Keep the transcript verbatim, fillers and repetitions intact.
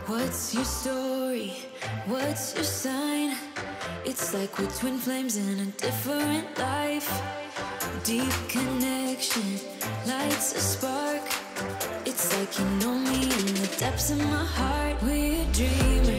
What's your story? What's your sign? It's like we're twin flames in a different life. Deep connection lights a spark. It's like you know me in the depths of my heart. We're dreamers.